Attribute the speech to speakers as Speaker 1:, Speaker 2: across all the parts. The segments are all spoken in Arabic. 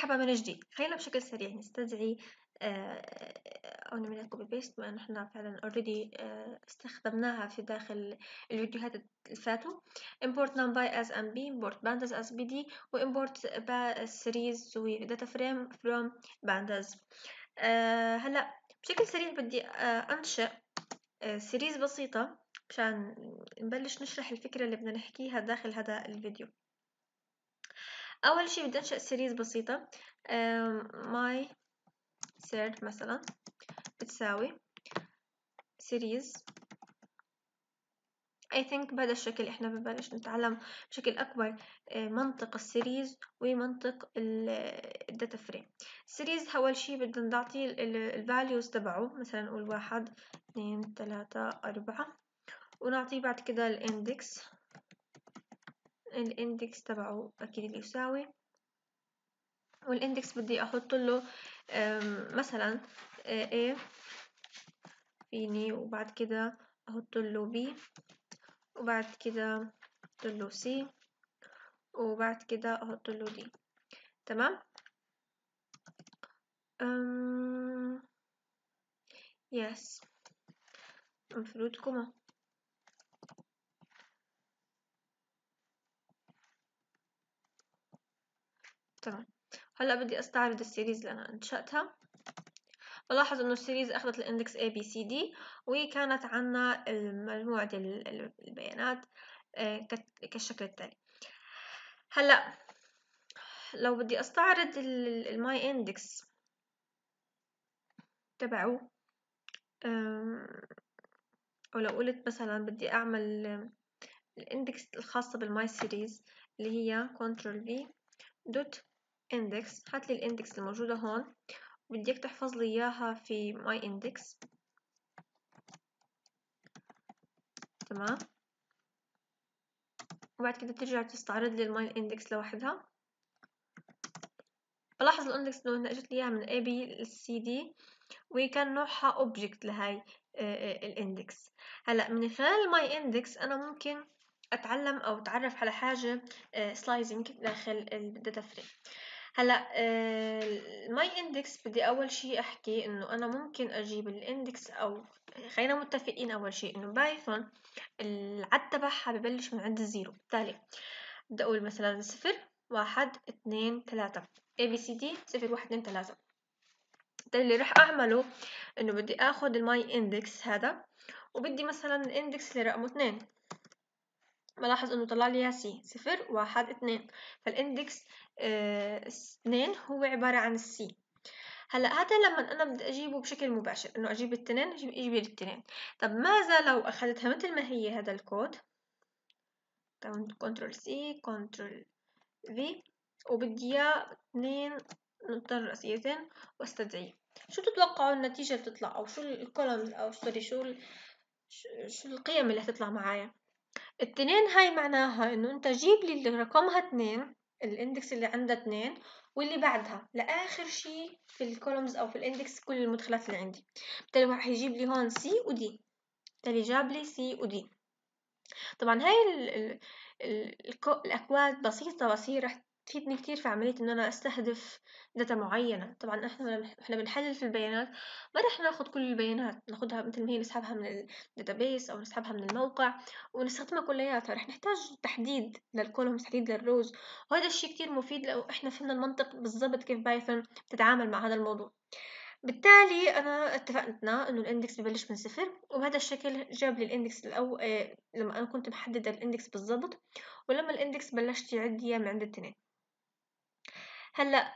Speaker 1: مرحبا من جديد. خلينا بشكل سريع نستدعي أو نعمل كوبي بيست بما إنه إحنا فعلا already استخدمناها في داخل الفيديوهات اللي فاتوا. import numpy as mb, import pandas as bd و import series و data frame from pandas. هلا بشكل سريع بدي أنشئ series بسيطة مشان نبلش نشرح الفكرة اللي بدنا نحكيها داخل هذا الفيديو. أول شي بدي أنشأ سيريز بسيطة. my third مثلا بتساوي سيريز. I think بهذا الشكل إحنا بنبلش نتعلم بشكل أكبر منطق السيريز ومنطق الداتا فريم. السيريز أول شي بدنا نعطي الفاليوز تبعه، مثلا نقول 1 2 3 4 ونعطيه بعد كده الاندكس تبعه أكيد اللي يساوي، والاندكس بدي احط له مثلا A فيني، وبعد كده احط له B، وبعد كده احط له C، وبعد كده احط له D. تمام. يس المفروض كما تمام. هلا بدي استعرض السيريز اللي انا انشأتها. بلاحظ انه السيريز اخذت الاندكس A B C D، وكانت عنا مجموعة البيانات كالشكل التالي. هلا لو بدي استعرض الماي اندكس تبعه، او لو قلت مثلا بدي اعمل الاندكس الخاصة بالماي سيريز اللي هي Ctrl V دوت اندكس، هات لي الاندكس الموجودة هون، بديك تحفظ لي اياها في ماي اندكس. تمام. وبعد كده ترجع تستعرض لي الماي اندكس لوحدها. بلاحظ الاندكس انه اجت لي اياها من A B C D، وكان نوعها اوبجكت لهاي الاندكس. هلا من خلال الماي اندكس انا ممكن اتعلم او اتعرف على حاجه سلايزنج داخل الداتا فريم. هلا الماي اندكس بدي اول شيء احكي انه انا ممكن اجيب الاندكس، او خلينا متفقين اول شيء انه بايثون العد تبعها ببلش من عند الزيرو. بالتالي بدي اقول مثلا 0 1 2 3 ABCD 0 1 2 3. اللي راح اعمله انه بدي اخذ الماي اندكس هذا، وبدي مثلا الاندكس اللي رقمه 2. بلاحظ انه طلع لي سي 0 1 2، فالاندكس 2 هو عبارة عن السي. هلا هذا لما انا بدي اجيبه بشكل مباشر، انه اجيب التنين اجيب التنين. طب ماذا لو اخذتها مثل ما هي هذا الكود، كنترول سي كنترول في، وبدي اياه 2 نقطة رئيسيتين واستدعيه؟ شو تتوقعوا النتيجة اللي تطلع، او شو الكولومز، او سوري شو القيم اللي هتطلع معايا؟ التنين هاي معناها انه انت جيب لي اللي رقمها 2، الاندكس اللي عندها 2 واللي بعدها لاخر شيء في الكولومز او في الاندكس كل المدخلات اللي عندي. بالتالي راح يجيب لي هون سي ودي، بالتالي جاب لي سي ودي. طبعا هاي الاكواد بسيطة، بس هي راح تفيدني كتير في عملية إن أنا أستهدف داتا معينة. طبعا إحنا بنحلل في البيانات، ما رح ناخد كل البيانات ناخدها مثل ما هي، نسحبها من الداتابيس أو نسحبها من الموقع ونستخدمها كلياتها. رح نحتاج تحديد للكولومز، تحديد للروز، وهذا الشيء كتير مفيد لو إحنا فهمنا المنطق بالضبط كيف بايثون بتتعامل مع هذا الموضوع. بالتالي أنا اتفقنا إنه الإندكس ببلش من 0، وبهذا الشكل جاب لي الإندكس لما أنا كنت محددة الإندكس بالضبط، ولما الإندكس بلشت يعد إياه من عند 2. هلا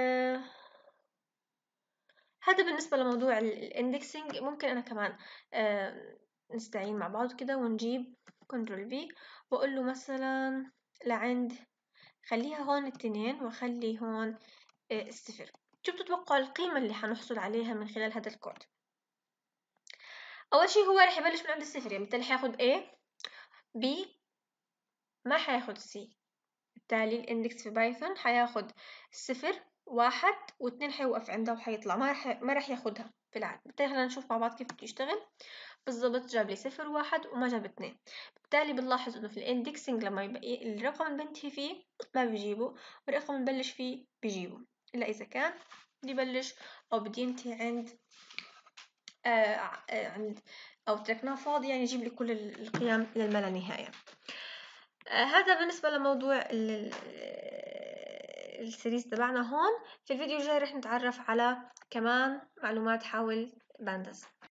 Speaker 1: هذا بالنسبة لموضوع الإندكسينج. ممكن أنا كمان نستعين مع بعض كده ونجيب كنترول في وأقول له مثلا لعند خليها هون 2 وخلي هون 0. شو بتتوقعوا القيمة اللي حنحصل عليها من خلال هذا الكود؟ أول شي هو رح يبلش من عند 0، يعني بالتالي حياخد A B، ما حياخد C. بالتالي الإندكس في بايثون حياخد 0 1 و2 حيوقف عندها وحيطلع، ما رح ياخدها في العادة. بالتالي خلينا نشوف مع بعض كيف بده يشتغل بالضبط. جاب لي 0 1 وما جاب 2. بالتالي بنلاحظ إنه في الإندكسينج لما يبقى الرقم اللي بنتهي فيه ما بيجيبه، والرقم اللي ببلش فيه بيجيبه. إلا إذا كان بدي بلش أو بدي ينتهي عند أو تركناه فاضي، يعني يجيب لي كل القيم إلى ما لا نهاية. هذا بالنسبة لموضوع السيريز تبعنا هون. في الفيديو الجاي رح نتعرف على كمان معلومات حول بانداز.